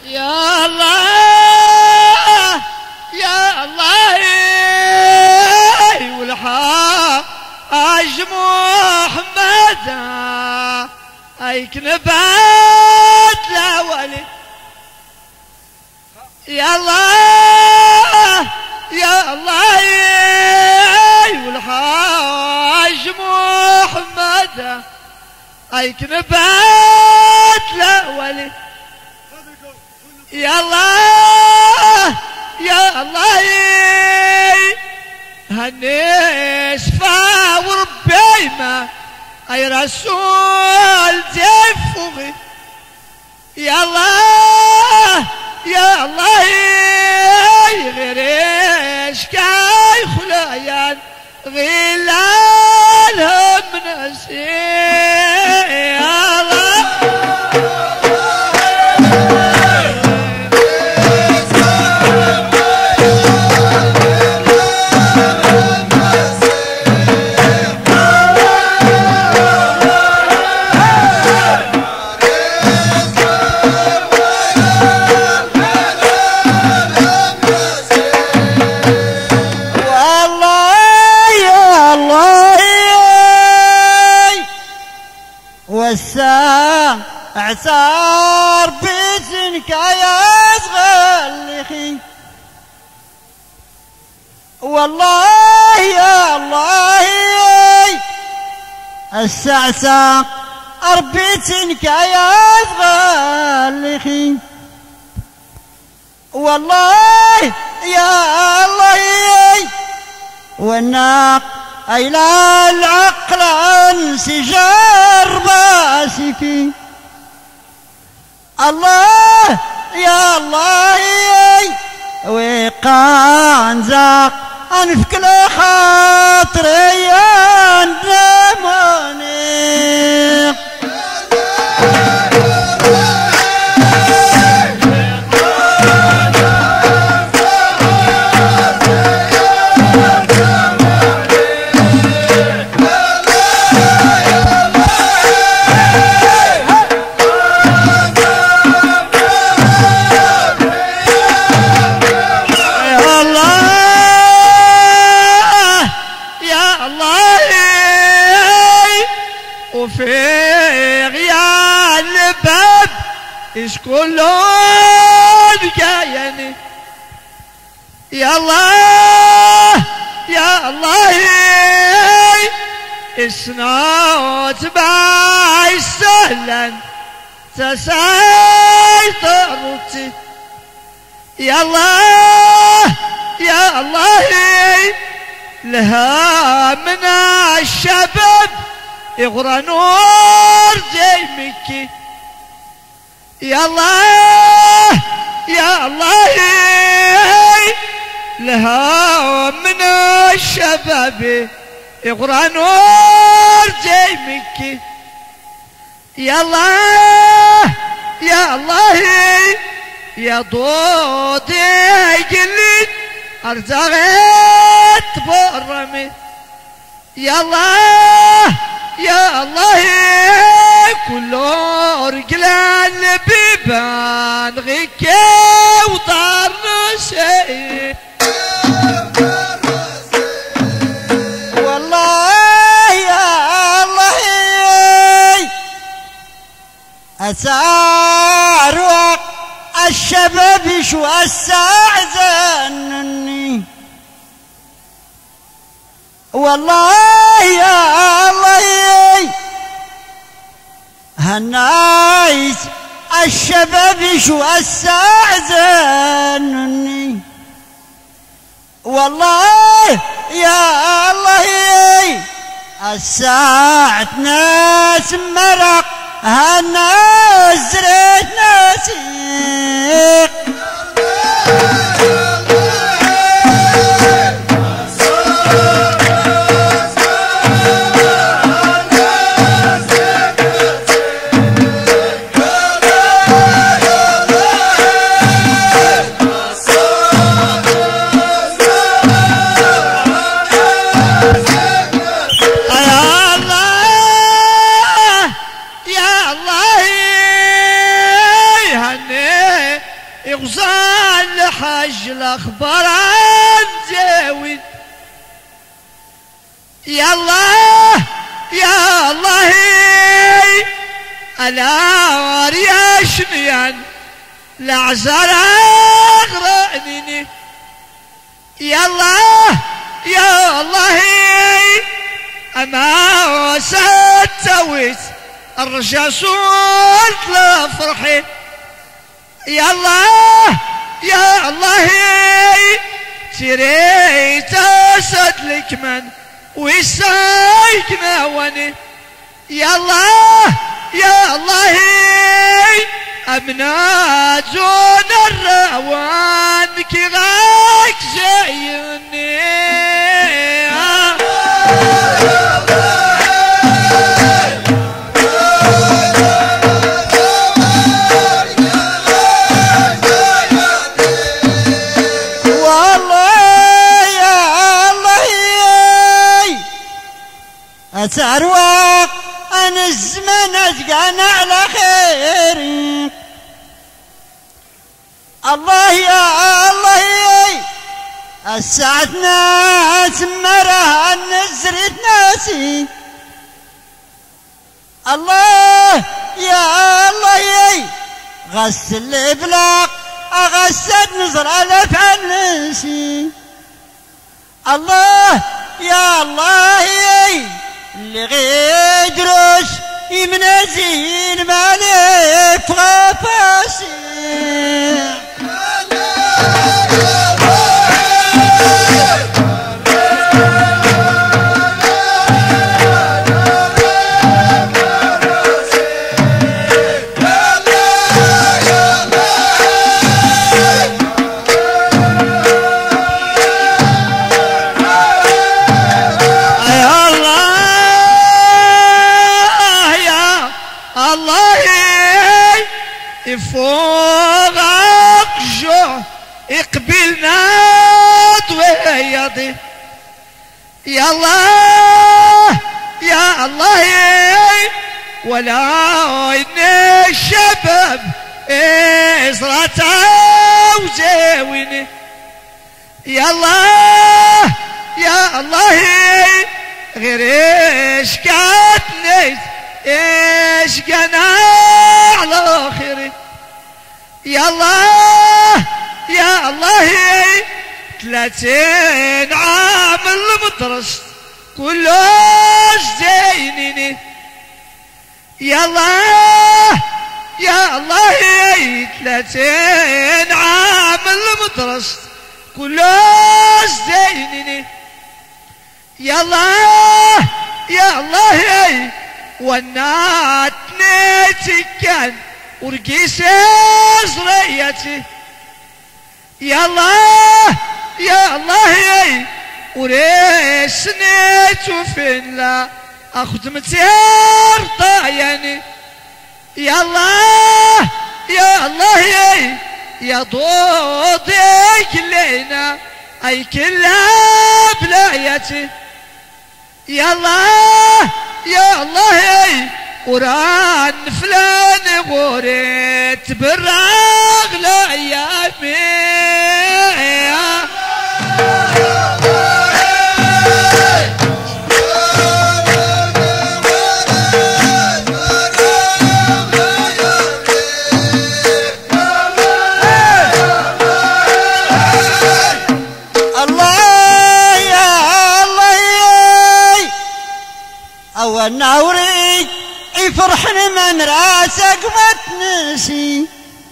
يا الله يا الله والحاج محمد هيك نبات لا ولي. يا الله يا الله والحاج محمد هيك نبات لا ولي. يا الله يا الله هني شفا وربي ما اي رسول زفوغي. يا الله يا الله غيرش كاي خلايان غلالهم نسي. يا الله عسار بيتنك يا صغلخي. والله يا الله السعسع أربيتنك يا صغلخي. والله يا الله والناق إلى العقل انسجار باسكي. الله يا الله ويقان زاق انفك لخاطري اندموني. ايش كلون جايني. يا الله يا الله اسنوت باي سهلا تسيطرتي. يا الله يا الله لها من الشباب يغرى نور جيمكي. يا الله يا الله لها من الشباب يغرى نور جيمك. يا الله يا الله يا ضود يجلي ارزغت برمي. يا الله يا الله كل رجلان بيبان غيكي وطار نسي. والله يا الله أسعار الشباب شو السعزنني. والله يا الله هالنايس الشباب شو السعزنني. والله يا الله الساعة ناس مرق هالناس زريت ناسيق. غزال لحج الأخبار زاوي يا الله يا الله ألا يا شنيان لعزر أغرأني يا الله يا الله أما وستويت الرجا صوت لفرحي يا الله يا الله تريت أسد لك من ويسايقنا وني يا الله يا الله أمنا جون الروان كي غاك جايني أتروق أنا الزمن أتقانا على خير الله يا الله الساعة ناس مرها نزرت ناسي الله يا الله غسل الإبلاق أغسل نظر على فعل نسي الله يا الله اللي غيدرس يمنزين مالك غفاسي فوقك جوع اقبلنا ويضي يا الله يا الله ولا إن الشباب إزرته وزاويني يا الله يا الله غير إيش كاتنيت إيش كنا على آخري يا الله يا الله 30 عام المدرس كلش زينيني يا الله يا الله 30 عام المدرس كلش زينيني يا الله يا الله والنات نيتي كان ورقيس زريتي يا الله يا الله وريس نيتو فين لا اخذ متير طايني يا الله يا الله يا ضودك لينا اي كلها بلايتي يا الله يا الله وران فلان غوريت براغ لا يامي الله يا الله أول نوري يفرحني من راسك وتنسي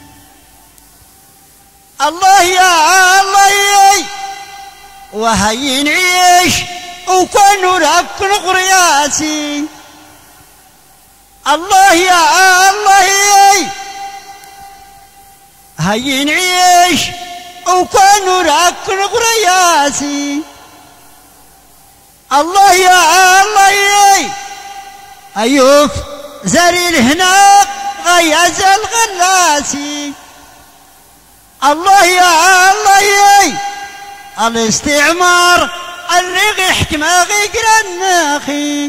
الله يا الله وهي نعيش وكون ربك نغرياسي الله يا الله هي نعيش وكون ربك نغرياسي الله يا الله أيوف زري الهنا غياز الغلاسي الله يا الله الاستعمار الرغي حكمة غير الناخي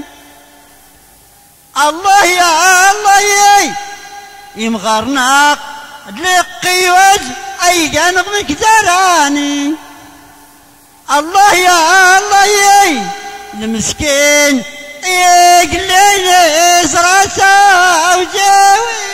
الله يا الله يمغرناق دلقي وز يا نغمك زراني الله يا الله يا المسكين يقليس راسه وجاوي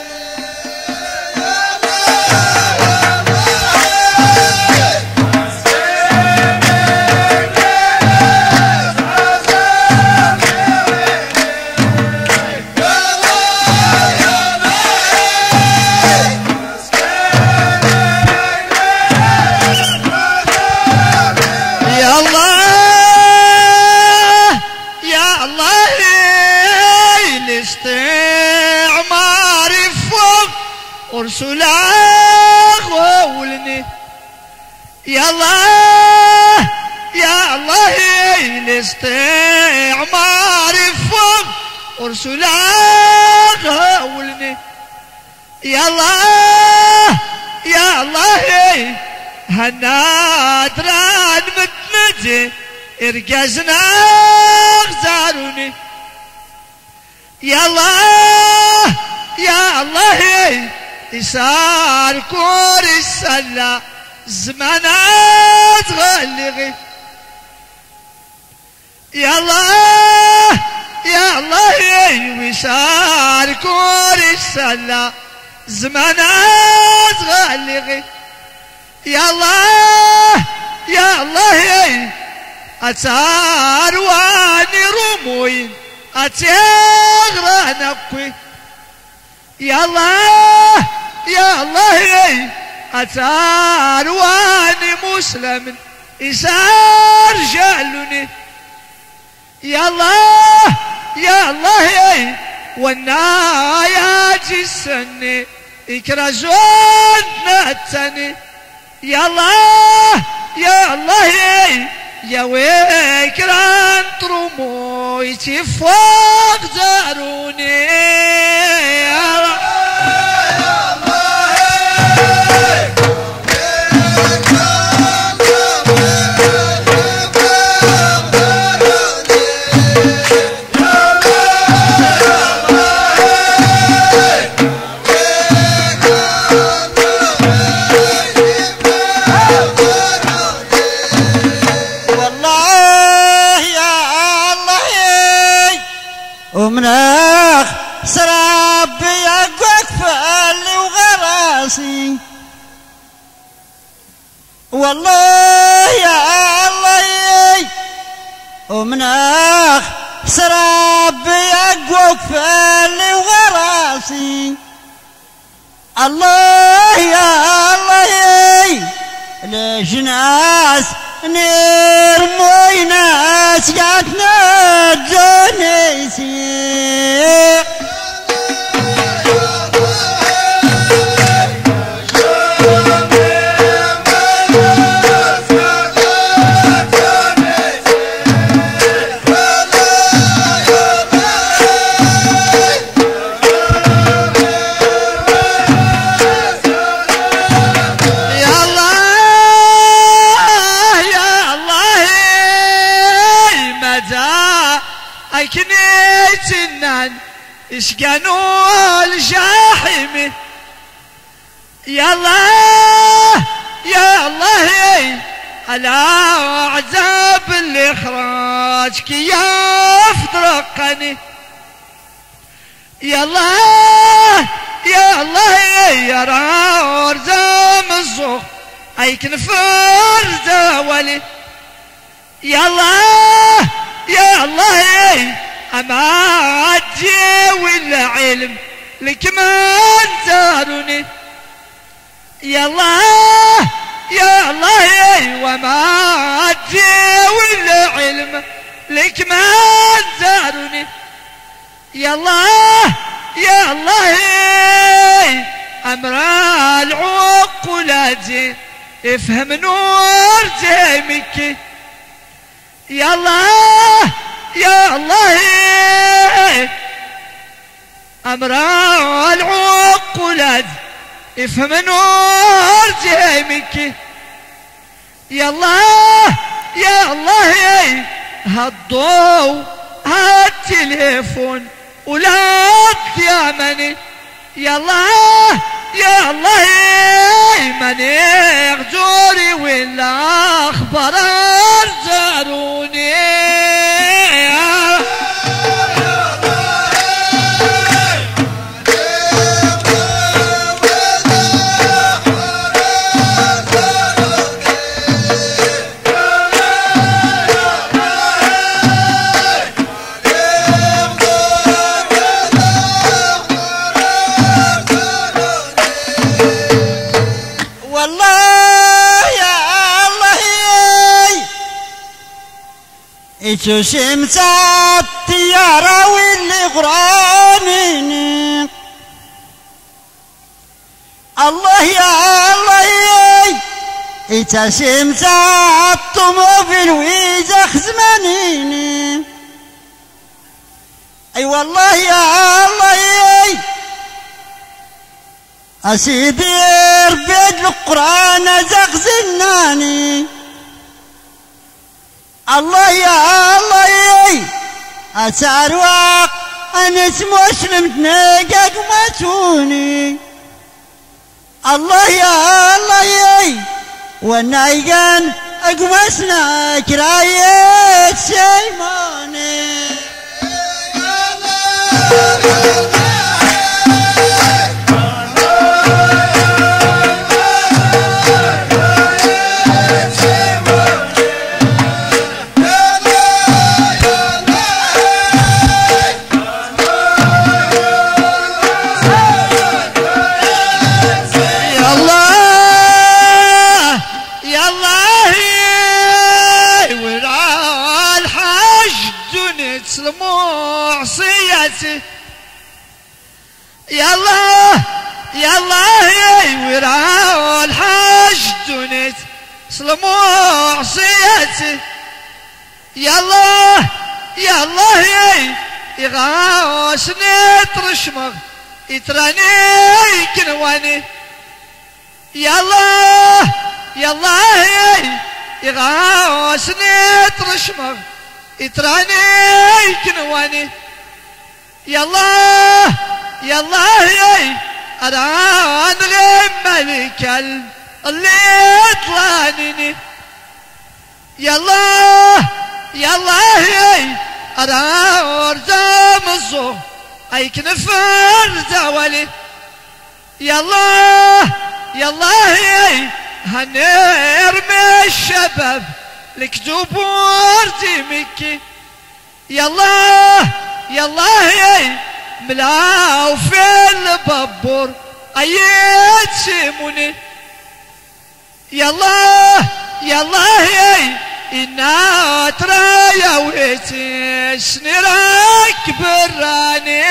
ورسوله وولني يا الله يا الله الاستعمار فوق ورسوله وولني يا الله يا الله هالنادران متمجي ارقزنا غزاروني يا الله يا الله يسار كور السلا زمانات غلغي يا الله يا الله يسار كور السلا زمانات غلغي يا الله يا الله أتار واني رموين أتغرى نقوي يا الله يا الله أتار واني مسلم إسار جعلني يا الله يا الله والنايات السنة إكرزون نتني يا الله يا الله يا ويكران ترموي تفوق زاروني يا الله ومناخ سراب يقوك فالي وغراسي والله يا الله ومناخ سراب يقوك فالي وغراسي الله يا الله ليش ناس نرمي ناس جاتنا جونيسي كنيتنان اسكنوا الجاحم يا الله يا الله على عذاب الاخراج كياف درقني يا الله يا الله يا رار زام الزخ اي كنفر زاولي يا الله يا الله أما أجي والعلم لك ما زارني يا الله يا الله وما أجي والعلم لك ما زارني يا الله يا الله أمر العقولات افهم نور جيمك يا الله يا الله أمر العقولات افهم نور جيمك يا الله يا الله هالضوء هالتليفون ولا يا مني يا الله يا الله مني والله يا الله يتوسم الطيارة واللي غراميني الله يا الله يتوسم الطوموبيل ويزخ زمانيني اي والله يا الله أسيدي ربيت القرآن زغزناني الله يا الله أسارواق أنا مسلم تناقق ماتوني الله يا الله والنايقان أقمسنا كراية سيماني يلا يلا وراء الحاج دونيت سلموا عصياتي يلا يلا يغاسني ترشمغ يتراني كنواني يلا يلا يغاسني ترشمغ يتراني كنواني يلا يلا أنا ملك اللي طلعني يلا يلا أنا أرزام الزو أي كنفر زوالي يلا يلا هنرمي الشباب لك جبور ديمكي يلا يلا ملاو في البابور ايات سيموني يلا يلا إنا ترى يا ويتي سنراك براني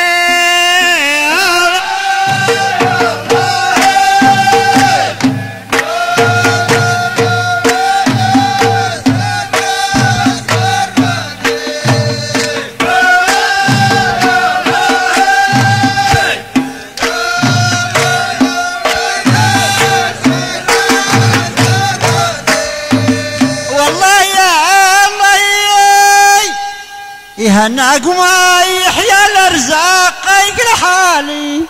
يهناك ما يحيى الارزاق يقل حالي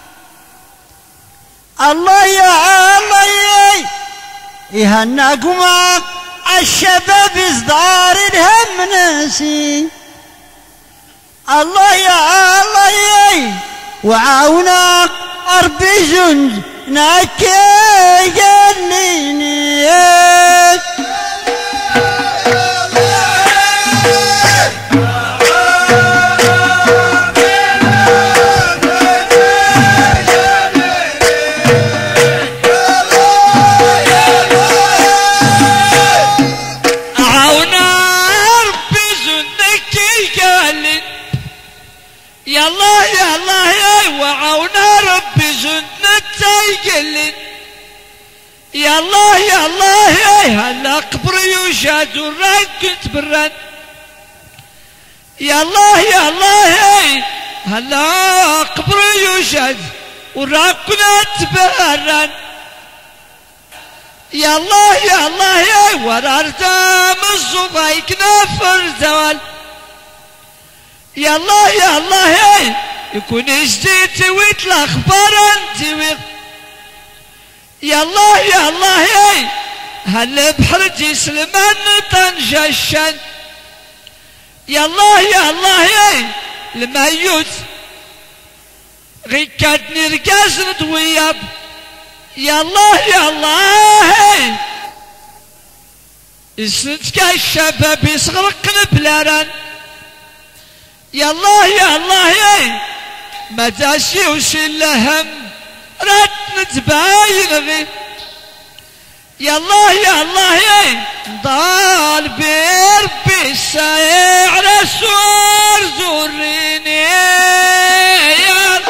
الله يا الله يهناك ما الشباب يصدار الهم ناسي الله يا الله وعاونك ربي جند ناكي قليني يلا يلا وعونا ربي جنة تايقلن يلا يلا هلا قبر يوجد وراك كنت بران يلا يلا هلا قبر يوجد وراك كنت بران يلا يلا ورا ردام الزبايك نفر زوال يلا يلا يكون جديد ويطلع اخبار انت يلا يلا هل بحر سلمان طنجشن يلا يلا الميوت غيكادني رقاز ندوياب يلا يلا يسندك الشباب يصغرق بلاران يلا يلا ما داشي وش الهم رات نتباين غي يا الله يا الله يا ضال بربي السايع رسول زوريني يا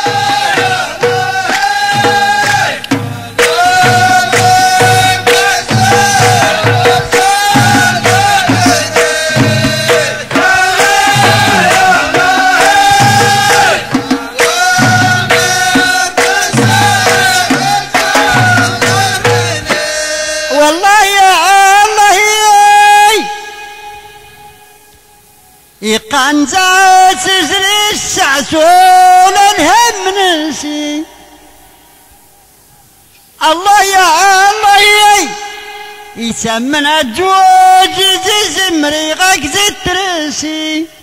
والله يا الله يقان زاد سجري السعسول الهم نسي الله يا الله يسمن الجوج زمري غاك زترسي